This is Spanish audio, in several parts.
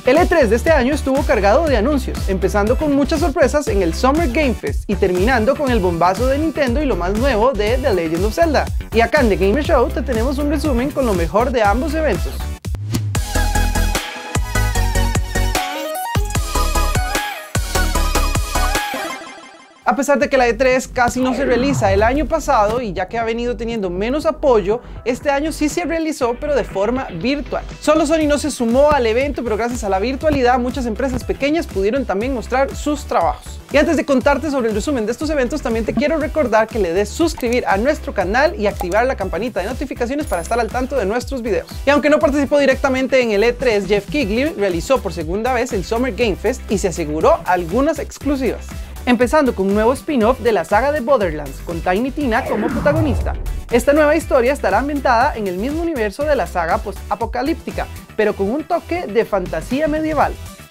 El E3 de este año estuvo cargado de anuncios, empezando con muchas sorpresas en el Summer Game Fest y terminando con el bombazo de Nintendo y lo más nuevo de The Legend of Zelda. Y acá en The Gamer Show te tenemos un resumen con lo mejor de ambos eventos. A pesar de que la E3 casi no se realiza el año pasado y ya que ha venido teniendo menos apoyo, este año sí se realizó pero de forma virtual. Solo Sony no se sumó al evento, pero gracias a la virtualidad muchas empresas pequeñas pudieron también mostrar sus trabajos. Y antes de contarte sobre el resumen de estos eventos, también te quiero recordar que le des suscribir a nuestro canal y activar la campanita de notificaciones para estar al tanto de nuestros videos. Y aunque no participó directamente en el E3, Jeff Keighley realizó por segunda vez el Summer Game Fest y se aseguró algunas exclusivas. Empezando con un nuevo spin-off de la saga de Borderlands, con Tiny Tina como protagonista. Esta nueva historia estará ambientada en el mismo universo de la saga post-apocalíptica, pero con un toque de fantasía medieval.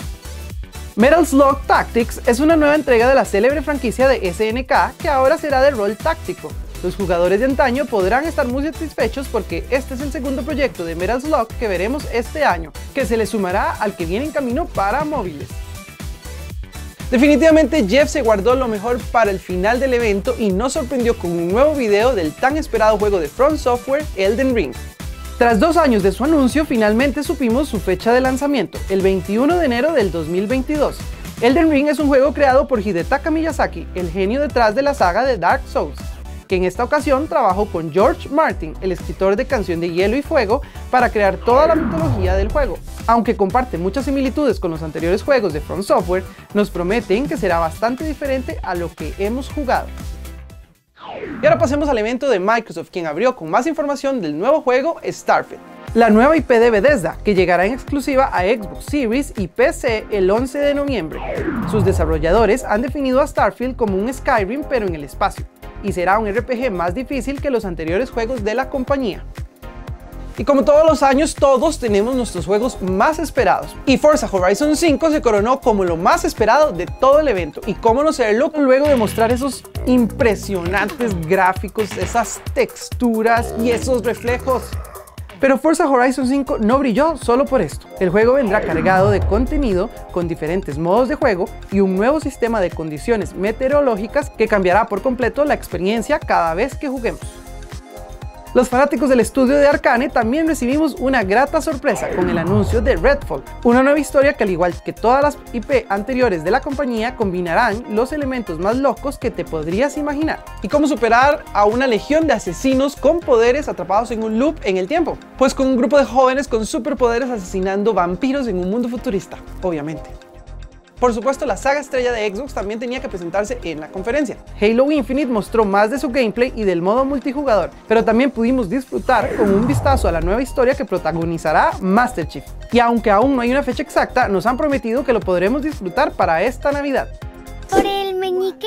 Metal Slug Tactics es una nueva entrega de la célebre franquicia de SNK que ahora será de rol táctico. Los jugadores de antaño podrán estar muy satisfechos porque este es el segundo proyecto de Metal Slug que veremos este año, que se le sumará al que viene en camino para móviles. Definitivamente Jeff se guardó lo mejor para el final del evento y nos sorprendió con un nuevo video del tan esperado juego de From Software, Elden Ring. Tras 2 años de su anuncio, finalmente supimos su fecha de lanzamiento, el 21 de enero del 2022. Elden Ring es un juego creado por Hidetaka Miyazaki, el genio detrás de la saga de Dark Souls, que en esta ocasión trabajó con George Martin, el escritor de Canción de Hielo y Fuego, para crear toda la mitología del juego. Aunque comparte muchas similitudes con los anteriores juegos de From Software, nos prometen que será bastante diferente a lo que hemos jugado. Y ahora pasemos al evento de Microsoft, quien abrió con más información del nuevo juego Starfield, la nueva IP de Bethesda, que llegará en exclusiva a Xbox Series y PC el 11 de noviembre. Sus desarrolladores han definido a Starfield como un Skyrim pero en el espacio, y será un RPG más difícil que los anteriores juegos de la compañía. Y como todos los años, todos tenemos nuestros juegos más esperados. Y Forza Horizon 5 se coronó como lo más esperado de todo el evento. Y cómo no serlo luego de mostrar esos impresionantes gráficos, esas texturas y esos reflejos. Pero Forza Horizon 5 no brilló solo por esto. El juego vendrá cargado de contenido, con diferentes modos de juego y un nuevo sistema de condiciones meteorológicas que cambiará por completo la experiencia cada vez que juguemos. Los fanáticos del estudio de Arcane también recibimos una grata sorpresa con el anuncio de Redfall, una nueva historia que al igual que todas las IP anteriores de la compañía combinarán los elementos más locos que te podrías imaginar. ¿Y cómo superar a una legión de asesinos con poderes atrapados en un loop en el tiempo? Pues con un grupo de jóvenes con superpoderes asesinando vampiros en un mundo futurista, obviamente. Por supuesto, la saga estrella de Xbox también tenía que presentarse en la conferencia. Halo Infinite mostró más de su gameplay y del modo multijugador, pero también pudimos disfrutar con un vistazo a la nueva historia que protagonizará Master Chief. Y aunque aún no hay una fecha exacta, nos han prometido que lo podremos disfrutar para esta Navidad. ¿Por el meñique?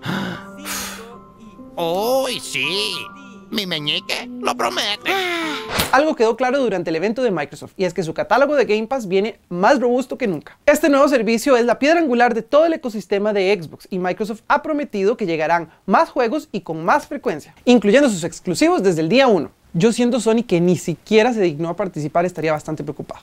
¡Uy, sí! ¡Mi meñique lo promete! Algo quedó claro durante el evento de Microsoft, y es que su catálogo de Game Pass viene más robusto que nunca. Este nuevo servicio es la piedra angular de todo el ecosistema de Xbox, y Microsoft ha prometido que llegarán más juegos y con más frecuencia, incluyendo sus exclusivos desde el día 1. Yo, siendo Sony, que ni siquiera se dignó a participar, estaría bastante preocupado.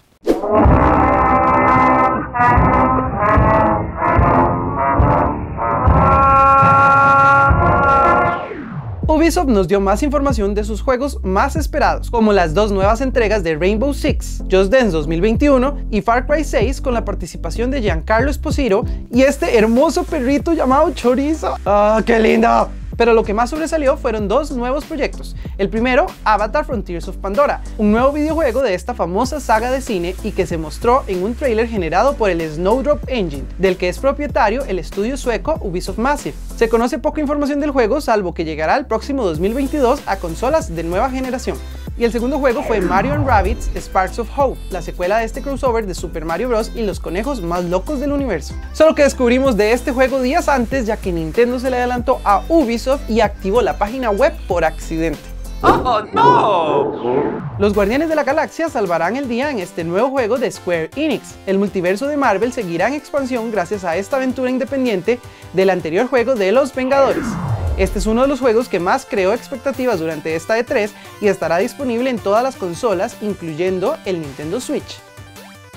Ubisoft nos dio más información de sus juegos más esperados, como las 2 nuevas entregas de Rainbow Six, Just Dance 2021 y Far Cry 6 con la participación de Giancarlo Esposito y este hermoso perrito llamado Chorizo. ¡Ah, qué lindo! Pero lo que más sobresalió fueron 2 nuevos proyectos. El primero, Avatar Frontiers of Pandora, un nuevo videojuego de esta famosa saga de cine y que se mostró en un tráiler generado por el Snowdrop Engine, del que es propietario el estudio sueco Ubisoft Massive. Se conoce poca información del juego, salvo que llegará el próximo 2022 a consolas de nueva generación. Y el segundo juego fue Mario & Rabbids Sparks of Hope, la secuela de este crossover de Super Mario Bros. Y los conejos más locos del universo. Solo que descubrimos de este juego días antes, ya que Nintendo se le adelantó a Ubisoft y activó la página web por accidente. ¡Oh, no! Los Guardianes de la Galaxia salvarán el día en este nuevo juego de Square Enix. El multiverso de Marvel seguirá en expansión gracias a esta aventura independiente del anterior juego de Los Vengadores. Este es uno de los juegos que más creó expectativas durante esta E3 y estará disponible en todas las consolas, incluyendo el Nintendo Switch.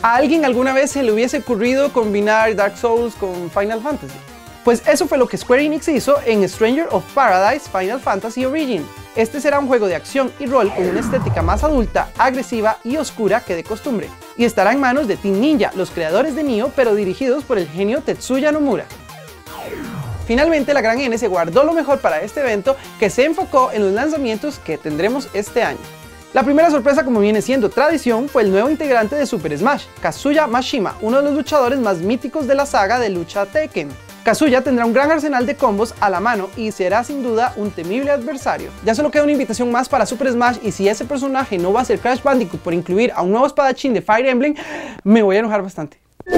¿A alguien alguna vez se le hubiese ocurrido combinar Dark Souls con Final Fantasy? Pues eso fue lo que Square Enix hizo en Stranger of Paradise Final Fantasy Origin. Este será un juego de acción y rol con una estética más adulta, agresiva y oscura que de costumbre, y estará en manos de Team Ninja, los creadores de Nioh, pero dirigidos por el genio Tetsuya Nomura. Finalmente, la Gran N se guardó lo mejor para este evento, que se enfocó en los lanzamientos que tendremos este año. La primera sorpresa, como viene siendo tradición, fue el nuevo integrante de Super Smash, Kazuya Mashima, uno de los luchadores más míticos de la saga de lucha Tekken. Kazuya tendrá un gran arsenal de combos a la mano y será sin duda un temible adversario. Ya solo queda una invitación más para Super Smash, y si ese personaje no va a ser Crash Bandicoot por incluir a un nuevo espadachín de Fire Emblem, me voy a enojar bastante.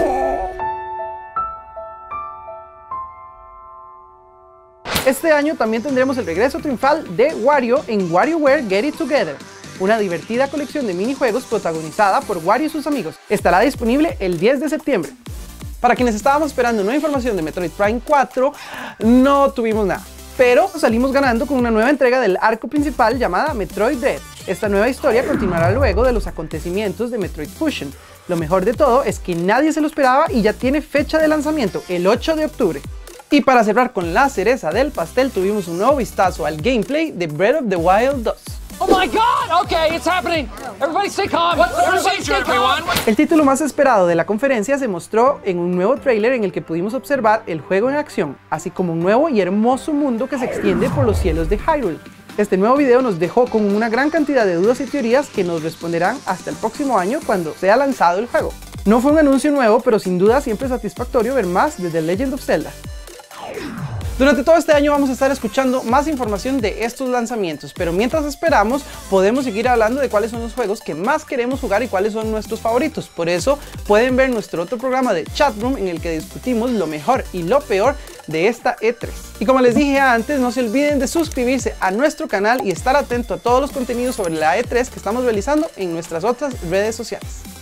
Este año también tendremos el regreso triunfal de Wario en WarioWare Get It Together, una divertida colección de minijuegos protagonizada por Wario y sus amigos. Estará disponible el 10 de septiembre. Para quienes estábamos esperando nueva información de Metroid Prime 4, no tuvimos nada, pero salimos ganando con una nueva entrega del arco principal llamada Metroid Dread. Esta nueva historia continuará luego de los acontecimientos de Metroid Fusion. Lo mejor de todo es que nadie se lo esperaba y ya tiene fecha de lanzamiento, el 8 de octubre. Y para cerrar con la cereza del pastel, tuvimos un nuevo vistazo al gameplay de Breath of the Wild 2. Oh my God! Okay, it's happening. Everybody stay calm. Everybody stay calm. El título más esperado de la conferencia se mostró en un nuevo tráiler en el que pudimos observar el juego en acción, así como un nuevo y hermoso mundo que se extiende por los cielos de Hyrule. Este nuevo video nos dejó con una gran cantidad de dudas y teorías que nos responderán hasta el próximo año cuando sea lanzado el juego. No fue un anuncio nuevo, pero sin duda siempre es satisfactorio ver más de The Legend of Zelda. Durante todo este año vamos a estar escuchando más información de estos lanzamientos, pero mientras esperamos podemos seguir hablando de cuáles son los juegos que más queremos jugar y cuáles son nuestros favoritos. Por eso pueden ver nuestro otro programa de Chatroom en el que discutimos lo mejor y lo peor de esta E3. Y como les dije antes, no se olviden de suscribirse a nuestro canal y estar atento a todos los contenidos sobre la E3 que estamos realizando en nuestras otras redes sociales.